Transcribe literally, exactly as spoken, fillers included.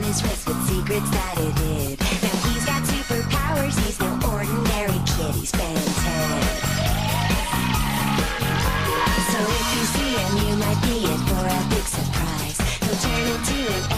his wrist with secrets that it hid. Now he's got superpowers, he's no ordinary kid, he's Ben ten. So if you see him, you might be in for a big surprise. He'll turn into an